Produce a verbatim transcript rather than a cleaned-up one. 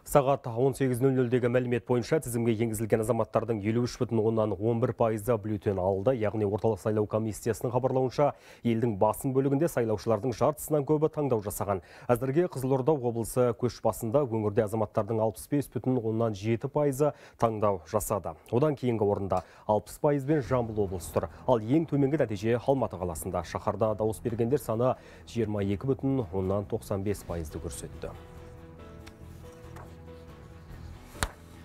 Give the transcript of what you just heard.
Сағат он сегіз нөл нөлдегі мәлімет бойынша тізімге енгізілген азаматтардың елу үш бүтін оннан он бір пайызы бюллетень алды. Яғни орталық сайлау комиссиясының хабарлауынша, елдің басым бөлігінде сайлаушылардың жартысынан көбі таңдау жасаған. Әзірге Қызылорда облысы көш басында, өңірде азаматтардың алпыс бес бүтін оннан жеті пайызы таңдау жасады. Одан кейінгі орында алпыс пайызбен Жамбыл облысы тұр. Ал ең төменгі нәтиже Алматы қаласында. Шаһарда дауыс бергендер саны жиырма екі бүтін оннан тоқсан бес пайызды көрсетті.